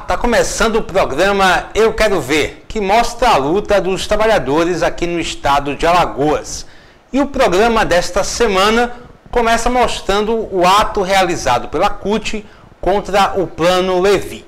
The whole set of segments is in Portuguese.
está começando o programa Eu Quero Ver, que mostra a luta dos trabalhadores aqui no estado de Alagoas. E o programa desta semana começa mostrando o ato realizado pela CUT contra o Plano Levi.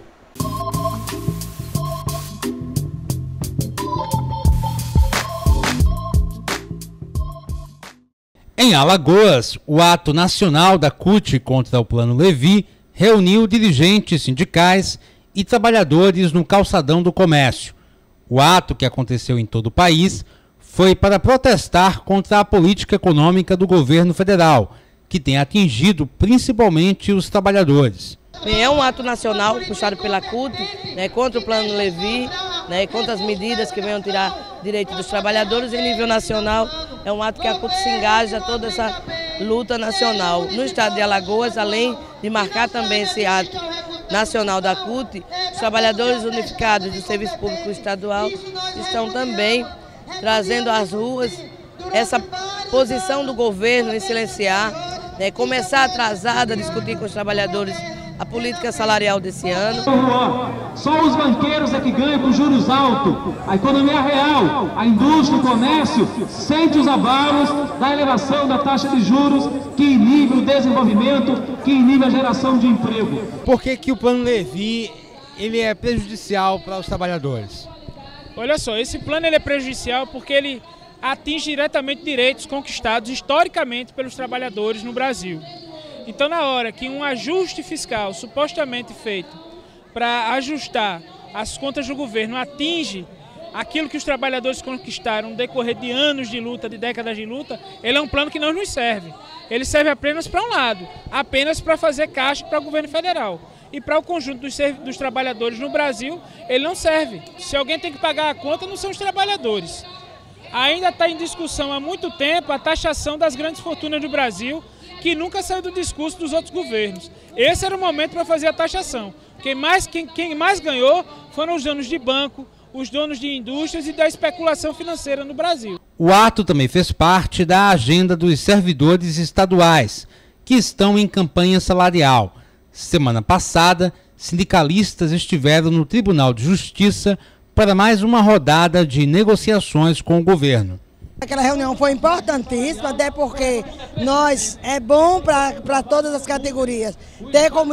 Em Alagoas, o ato nacional da CUT contra o Plano Levi reuniu dirigentes sindicais e trabalhadores no calçadão do comércio. O ato, que aconteceu em todo o país, foi para protestar contra a política econômica do governo federal, que tem atingido principalmente os trabalhadores. É um ato nacional puxado pela CUT, contra o Plano Levi, contra as medidas que venham tirar direitos dos trabalhadores. Em nível nacional, é um ato que a CUT se engaja toda essa luta nacional. No estado de Alagoas, além de marcar também esse ato nacional da CUT, os trabalhadores unificados do Serviço Público Estadual estão também trazendo às ruas essa posição do governo em silenciar, começar atrasada a discutir com os trabalhadores a política salarial desse ano. Só os banqueiros é que ganham com juros altos. A economia real, a indústria, o comércio, sente os abalos da elevação da taxa de juros que inibe o desenvolvimento, que inibe a geração de emprego. Por que o Plano Levi ele é prejudicial para os trabalhadores? Olha só, esse plano ele é prejudicial porque ele atinge diretamente direitos conquistados historicamente pelos trabalhadores no Brasil. Então, na hora que um ajuste fiscal supostamente feito para ajustar as contas do governo atinge aquilo que os trabalhadores conquistaram no decorrer de anos de luta, de décadas de luta, ele é um plano que não nos serve. Ele serve apenas para um lado, apenas para fazer caixa para o governo federal. E para o conjunto dos trabalhadores no Brasil, ele não serve. Se alguém tem que pagar a conta, não são os trabalhadores. Ainda está em discussão há muito tempo a taxação das grandes fortunas do Brasil, que nunca saiu do discurso dos outros governos. Esse era o momento para fazer a taxação. Quem mais ganhou foram os donos de banco, os donos de indústrias e da especulação financeira no Brasil. O ato também fez parte da agenda dos servidores estaduais, que estão em campanha salarial. Semana passada, sindicalistas estiveram no Tribunal de Justiça para mais uma rodada de negociações com o governo. Aquela reunião foi importantíssima, até porque é bom para todas as categorias ter como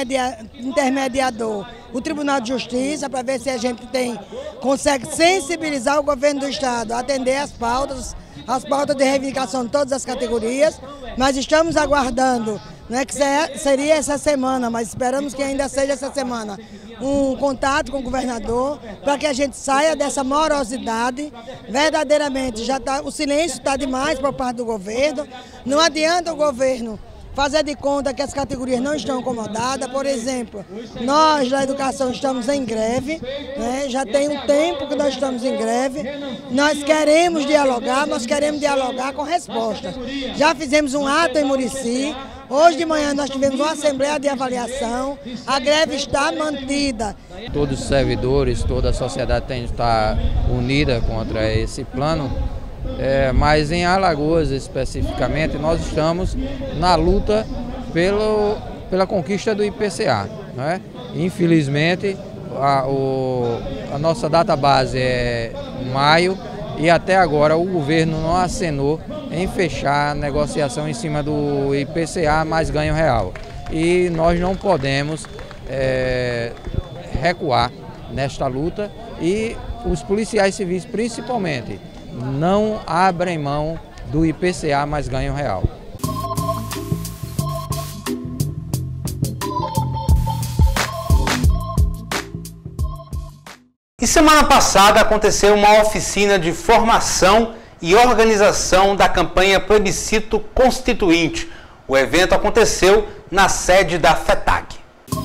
intermediador o Tribunal de Justiça, para ver se a gente consegue sensibilizar o governo do estado, atender as pautas de reivindicação de todas as categorias. Nós estamos aguardando, que seria essa semana, mas esperamos que ainda seja essa semana, um contato com o governador, para que a gente saia dessa morosidade. Verdadeiramente, o silêncio está demais por parte do governo. Não adianta o governo fazer de conta que as categorias não estão acomodadas. Por exemplo, nós da educação estamos em greve, já tem um tempo que nós estamos em greve. Nós queremos dialogar com respostas. Já fizemos um ato em Murici. Hoje de manhã nós tivemos uma assembleia de avaliação, a greve está mantida. Todos os servidores, toda a sociedade tem que estar unida contra esse plano, mas em Alagoas especificamente nós estamos na luta pela conquista do IPCA. Infelizmente a nossa data base é maio e até agora o governo não acenou em fechar a negociação em cima do IPCA mais ganho real. E nós não podemos recuar nesta luta e os policiais civis principalmente não abrem mão do IPCA mais ganho real. E semana passada aconteceu uma oficina de formação e organização da campanha Plebiscito Constituinte. O evento aconteceu na sede da FETAG.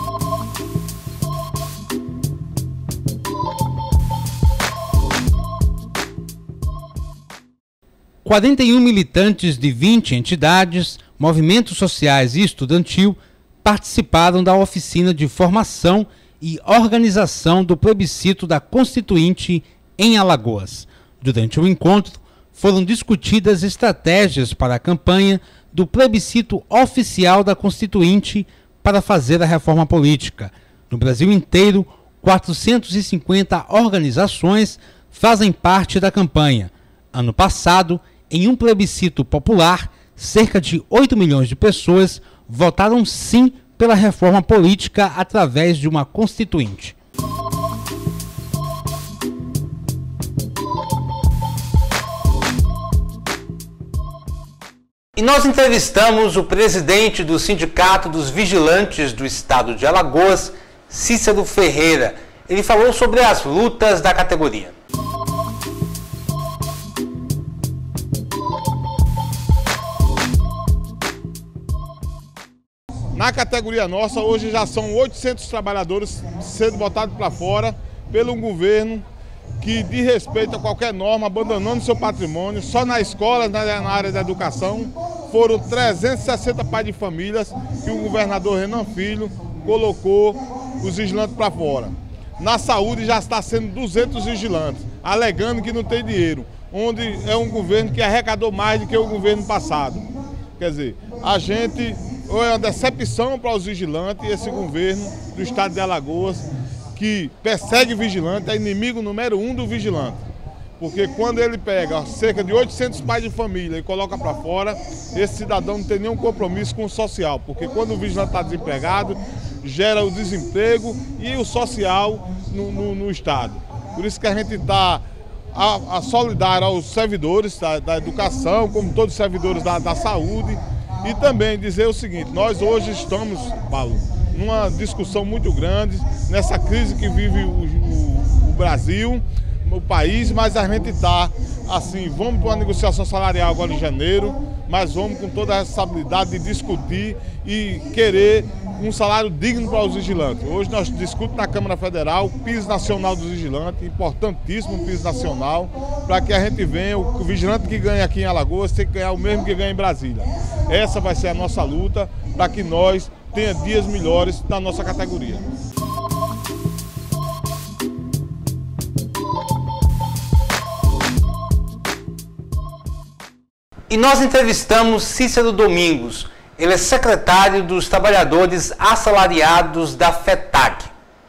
– 41 militantes de 20 entidades, movimentos sociais e estudantil participaram da oficina de formação e organização do plebiscito da Constituinte em Alagoas. Durante o encontro, foram discutidas estratégias para a campanha do plebiscito oficial da Constituinte para fazer a reforma política. No Brasil inteiro, 450 organizações fazem parte da campanha. Ano passado, em um plebiscito popular, cerca de 8 milhões de pessoas votaram sim pela reforma política através de uma constituinte. E nós entrevistamos o presidente do Sindicato dos Vigilantes do Estado de Alagoas, Cícero Ferreira. Ele falou sobre as lutas da categoria. Na categoria nossa, hoje já são 800 trabalhadores sendo botados para fora pelo governo que desrespeita a qualquer norma, abandonando seu patrimônio. Só na escola, na área da educação, foram 360 pais de famílias que o governador Renan Filho colocou os vigilantes para fora. Na saúde já está sendo 200 vigilantes, alegando que não tem dinheiro, onde é um governo que arrecadou mais do que o governo passado. Quer dizer, a gente... é uma decepção para os vigilantes, esse governo do estado de Alagoas, que persegue vigilante, é inimigo número 1 do vigilante. Porque quando ele pega cerca de 800 pais de família e coloca para fora, esse cidadão não tem nenhum compromisso com o social. Porque quando o vigilante está desempregado, gera o desemprego e o social no estado. Por isso que a gente está solidário aos servidores da educação, como todos os servidores da saúde. E também dizer o seguinte, nós hoje estamos, Paulo, numa discussão muito grande, nessa crise que vive o Brasil, o país, mas a gente está assim, vamos para uma negociação salarial agora em janeiro, mas vamos com toda a responsabilidade de discutir e querer um salário digno para os vigilantes. Hoje nós discutimos na Câmara Federal o piso nacional dos vigilantes, importantíssimo o piso nacional, para que a gente venha, o vigilante que ganha aqui em Alagoas tem que ganhar o mesmo que ganha em Brasília. Essa vai ser a nossa luta para que nós tenhamos dias melhores na nossa categoria. E nós entrevistamos Cícero Domingos. Ele é secretário dos Trabalhadores Assalariados da FETAG.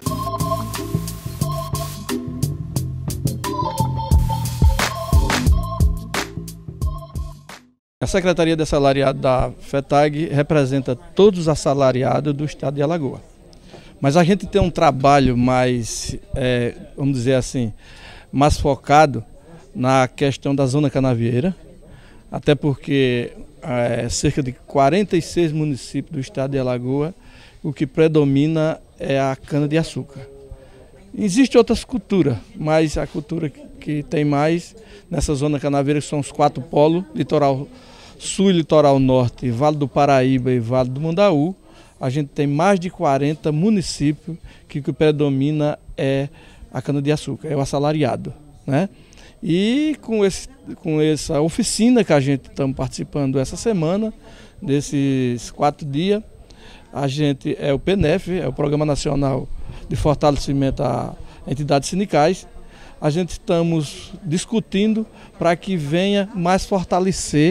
A Secretaria de Assalariado da FETAG representa todos os assalariados do estado de Alagoas. Mas a gente tem um trabalho mais, vamos dizer assim, mais focado na questão da zona canavieira, até porque cerca de 46 municípios do estado de Alagoas, o que predomina é a cana-de-açúcar. Existem outras culturas, mas a cultura que tem mais nessa zona canavieira são os 4 polos, litoral sul e litoral norte, Vale do Paraíba e Vale do Mundaú. A gente tem mais de 40 municípios que o que predomina é a cana-de-açúcar, é o assalariado, né? E com essa oficina que a gente está participando essa semana, desses 4 dias, a gente é o PNEF, é o Programa Nacional de Fortalecimento a Entidades Sindicais. A gente estamos discutindo para que venha mais fortalecer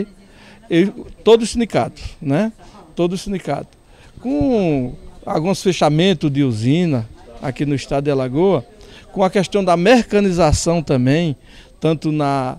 todo o sindicato, né? Todo o sindicato. Com alguns fechamentos de usina aqui no estado de Alagoas, com a questão da mercanização também, tanto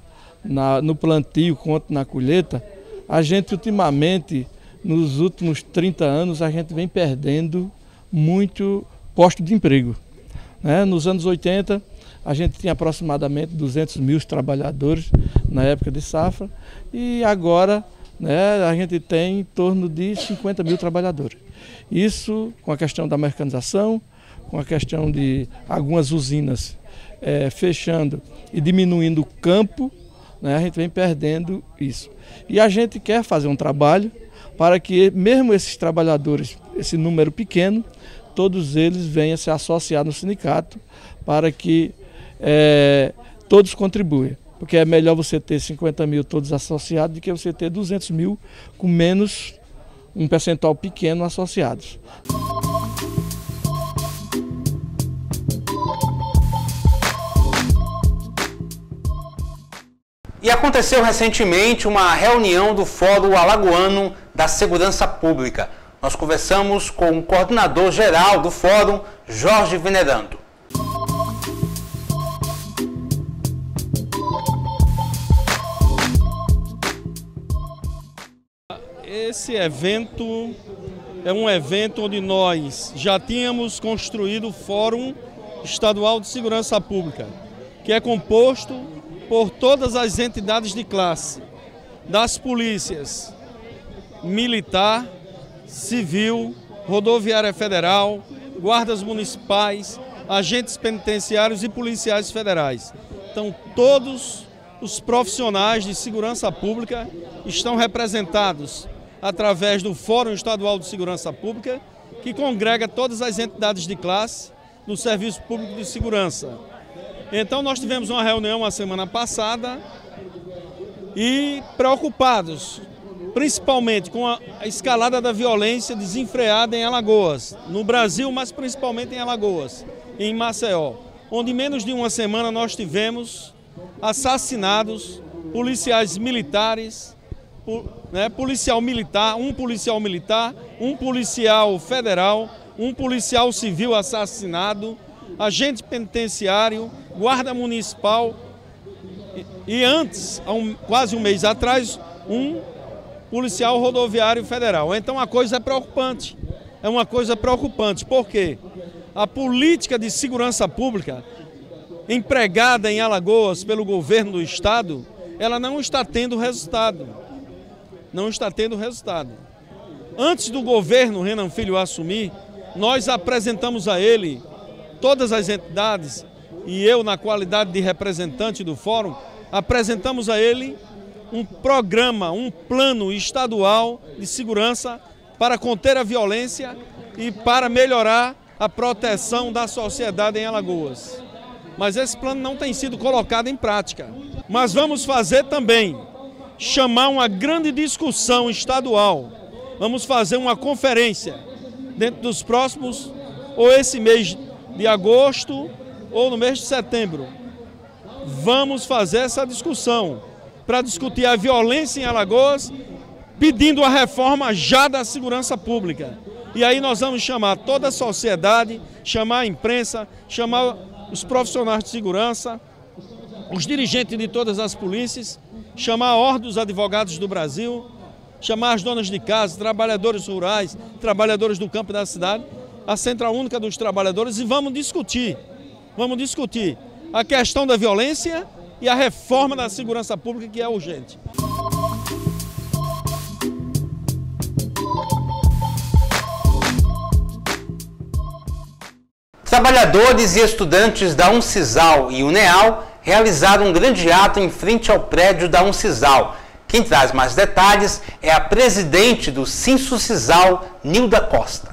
no plantio quanto na colheita, a gente ultimamente, nos últimos 30 anos, a gente vem perdendo muito posto de emprego, né? Nos anos 80, a gente tinha aproximadamente 200 mil trabalhadores na época de safra e agora, né, a gente tem em torno de 50 mil trabalhadores. Isso com a questão da mercanização, com a questão de algumas usinas fechando e diminuindo o campo, né, a gente vem perdendo isso. E a gente quer fazer um trabalho para que mesmo esses trabalhadores, esse número pequeno, todos eles venham se associar no sindicato para que todos contribuam. Porque é melhor você ter 50 mil todos associados do que você ter 200 mil com menos um percentual pequeno associados. E aconteceu recentemente uma reunião do Fórum Alagoano da Segurança Pública. Nós conversamos com o coordenador geral do Fórum, Jorge Venerando. Esse evento é um evento onde nós já tínhamos construído o Fórum Estadual de Segurança Pública, que é composto por todas as entidades de classe, das polícias militar, civil, rodoviária federal, guardas municipais, agentes penitenciários e policiais federais. Então, todos os profissionais de segurança pública estão representados através do Fórum Estadual de Segurança Pública, que congrega todas as entidades de classe do Serviço Público de Segurança. Então, nós tivemos uma reunião a semana passada e preocupados, principalmente com a escalada da violência desenfreada em Alagoas, no Brasil, mas principalmente em Alagoas, em Maceió, onde em menos de uma semana nós tivemos assassinados policiais militares, policial militar, um policial federal, um policial civil assassinado, agente penitenciário, guarda municipal e antes, quase um mês atrás, um policial rodoviário federal. Então a coisa é preocupante. É uma coisa preocupante, porque a política de segurança pública empregada em Alagoas pelo governo do estado, ela não está tendo resultado. Não está tendo resultado. Antes do governo Renan Filho assumir, nós apresentamos a ele, todas as entidades, e eu na qualidade de representante do fórum, apresentamos a ele um programa, um plano estadual de segurança para conter a violência e para melhorar a proteção da sociedade em Alagoas. Mas esse plano não tem sido colocado em prática. Mas vamos fazer também, chamar uma grande discussão estadual. Vamos fazer uma conferência dentro dos próximos, ou esse mês de agosto, ou no mês de setembro. Vamos fazer essa discussão para discutir a violência em Alagoas, pedindo a reforma já da segurança pública. E aí nós vamos chamar toda a sociedade, chamar a imprensa, chamar os profissionais de segurança, os dirigentes de todas as polícias, chamar a Ordem dos Advogados do Brasil, chamar as donas de casa, trabalhadores rurais, trabalhadores do campo e da cidade, a Central Única dos Trabalhadores, e vamos discutir a questão da violência e a reforma da segurança pública, que é urgente. Trabalhadores e estudantes da Uncisal e UNEAL realizaram um grande ato em frente ao prédio da Uncisal. Quem traz mais detalhes é a presidente do Sinsuscisal, Nilda Costa.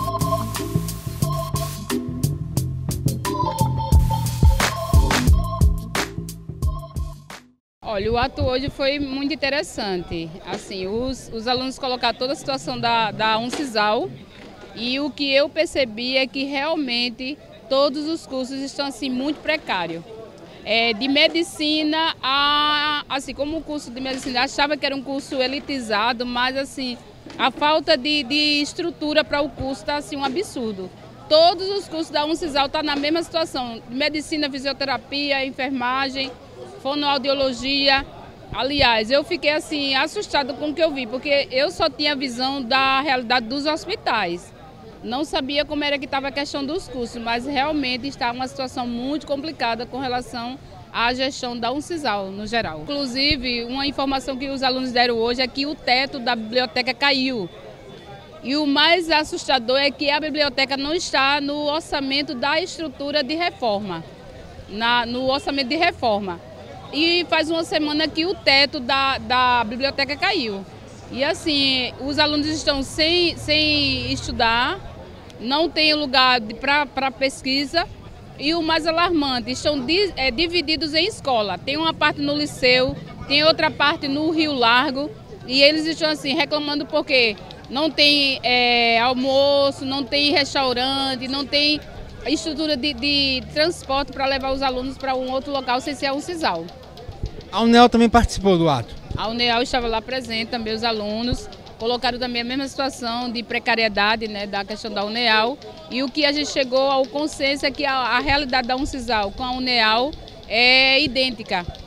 Olha, o ato hoje foi muito interessante. Assim, os alunos colocaram toda a situação da Uncisal, e o que eu percebi é que realmente todos os cursos estão assim muito precários. De medicina, assim como o curso de medicina, achava que era um curso elitizado, mas assim, a falta de estrutura para o curso está assim, um absurdo. Todos os cursos da Uncisal estão na mesma situação: medicina, fisioterapia, enfermagem, fonoaudiologia. Aliás, eu fiquei assim assustada com o que eu vi, porque eu só tinha visão da realidade dos hospitais. Não sabia como era que estava a questão dos cursos, mas realmente está uma situação muito complicada com relação à gestão da Uncisal no geral. Inclusive, uma informação que os alunos deram hoje é que o teto da biblioteca caiu. E o mais assustador é que a biblioteca não está no orçamento da estrutura de reforma, no orçamento de reforma. E faz uma semana que o teto da biblioteca caiu. E assim, os alunos estão sem estudar, não tem lugar para pesquisa, e o mais alarmante, estão divididos em escola. Tem uma parte no Liceu, tem outra parte no Rio Largo, e eles estão assim reclamando porque não tem almoço, não tem restaurante, não tem estrutura de transporte para levar os alunos para um outro local sem ser a Uncisal. A UNEAL também participou do ato? A UNEAL estava lá presente, também os alunos colocaram também a mesma situação de precariedade, né, da questão da UNEAL, e o que a gente chegou ao consenso é que a realidade da Uncisal com a UNEAL é idêntica.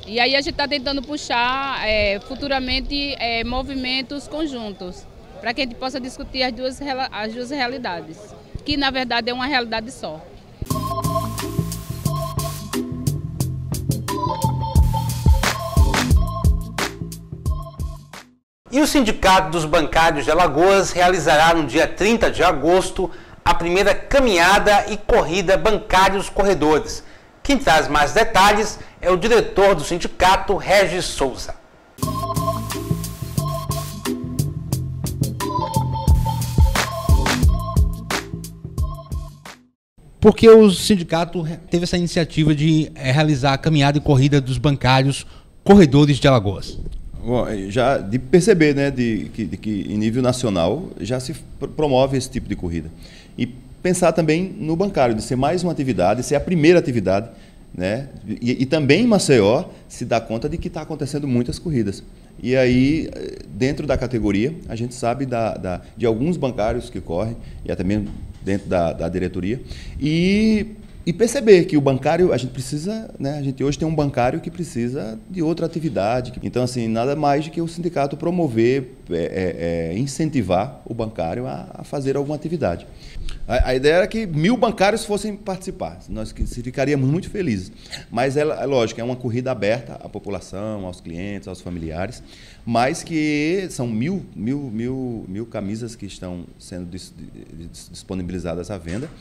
E aí a gente está tentando puxar futuramente movimentos conjuntos, para que a gente possa discutir as duas realidades, que na verdade é uma realidade só. E o Sindicato dos Bancários de Alagoas realizará no dia 30 de agosto a primeira caminhada e corrida Bancários Corredores. Quem traz mais detalhes é o diretor do sindicato, Regis Souza. Por que o sindicato teve essa iniciativa de realizar a caminhada e corrida dos bancários corredores de Alagoas? Bom, já de perceber, né, que em nível nacional já se promove esse tipo de corrida. E pensar também no bancário, de ser mais uma atividade, ser a primeira atividade, né? E também em Maceió se dá conta de que está acontecendo muitas corridas. E aí, dentro da categoria, a gente sabe de alguns bancários que correm, e até mesmo dentro da diretoria, e perceber que o bancário, a gente precisa, né, a gente hoje tem um bancário que precisa de outra atividade. Então, assim, nada mais do que o sindicato promover, incentivar o bancário a fazer alguma atividade. A ideia era que 1000 bancários fossem participar, nós ficaríamos muito felizes. Mas, é lógico, é uma corrida aberta à população, aos clientes, aos familiares, mas que são 1000 camisas que estão sendo disponibilizadas à venda.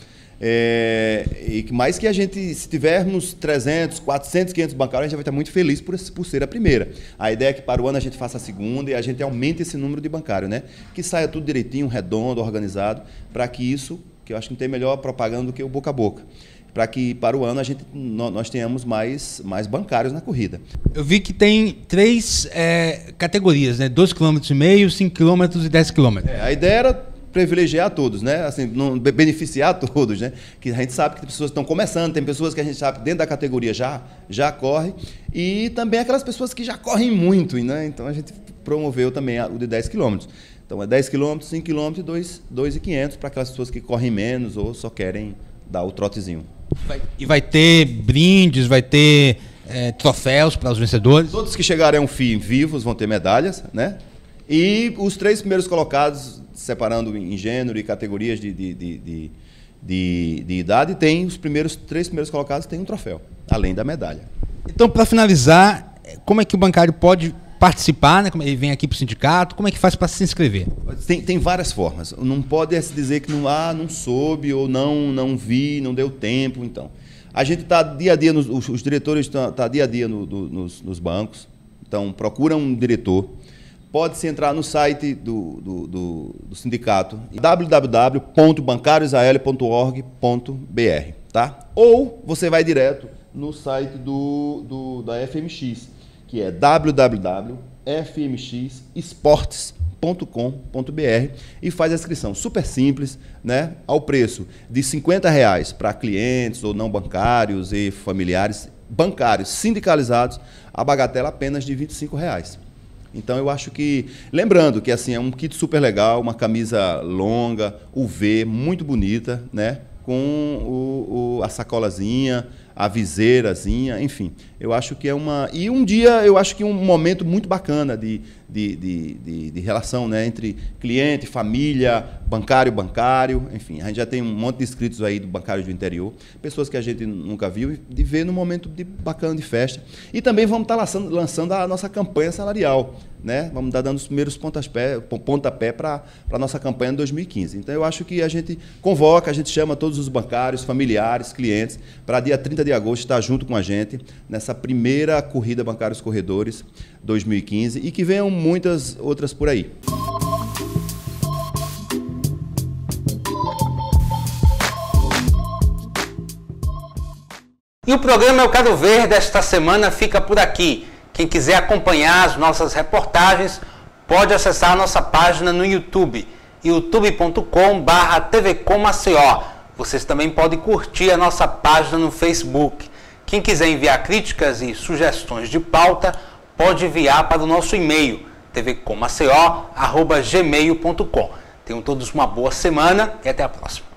E mais que a gente, se tivermos 300, 400, 500 bancários, a gente vai estar muito feliz por ser a primeira. A ideia é que para o ano a gente faça a segunda e a gente aumente esse número de bancários, né? Que saia tudo direitinho, redondo, organizado, para que isso, que eu acho que não tem melhor propaganda do que o boca a boca, para que para o ano nós tenhamos mais bancários na corrida. Eu vi que tem 3 categorias, né? 2,5 km, 5 km e 10 km. A ideia era privilegiar todos, né? Assim, não beneficiar todos, né? Que a gente sabe que tem pessoas que estão começando, tem pessoas que a gente sabe dentro da categoria já corre, e também aquelas pessoas que já correm muito, né? Então a gente promoveu também o de 10 km. Então é 10 km, 5 km e 2.500 para aquelas pessoas que correm menos ou só querem dar o trotezinho. E vai ter brindes, vai ter troféus para os vencedores? Todos que chegarem ao fim vivos vão ter medalhas, né? E os 3 primeiros colocados, separando em gênero e categorias de idade, tem os 3 primeiros colocados têm um troféu, além da medalha. Então, para finalizar, como é que o bancário pode participar, né? Ele vem aqui para o sindicato, como é que faz para se inscrever? Tem várias formas. Não pode se dizer que não soube ou não vi, não deu tempo. Então, a gente está dia a dia, os diretores estão dia a dia nos bancos. Então, procura um diretor. Pode-se entrar no site do sindicato, www.bancarioisrael.org.br, tá? Ou você vai direto no site da FMX, que é www.fmxesportes.com.br, e faz a inscrição. Super simples, né? Ao preço de R$50 para clientes ou não bancários e familiares, bancários sindicalizados, a bagatela apenas de R$25. Então eu acho que, lembrando que assim é um kit super legal, uma camisa longa, UV, muito bonita, né? Com a sacolazinha, a viseirazinha, enfim. Eu acho que é eu acho que um momento muito bacana de relação, né, entre cliente, família, bancário, enfim. A gente já tem um monte de inscritos aí do bancário do interior, pessoas que a gente nunca viu, e de ver num momento bacana de festa. E também vamos estar lançando a nossa campanha salarial, né? Vamos estar dando os primeiros pontapé para a nossa campanha de 2015. Então eu acho que a gente convoca, a gente chama todos os bancários, familiares, clientes, para dia 30 de agosto estar junto com a gente nessa primeira corrida Bancários Corredores 2015 e que venham muitas outras por aí. E o programa Eu Quero Ver desta semana fica por aqui. Quem quiser acompanhar as nossas reportagens pode acessar a nossa página no YouTube, youtube.com/tvcommaceió. Vocês também podem curtir a nossa página no Facebook. Quem quiser enviar críticas e sugestões de pauta, pode enviar para o nosso e-mail, tvcommaceió@gmail.com. Tenham todos uma boa semana e até a próxima.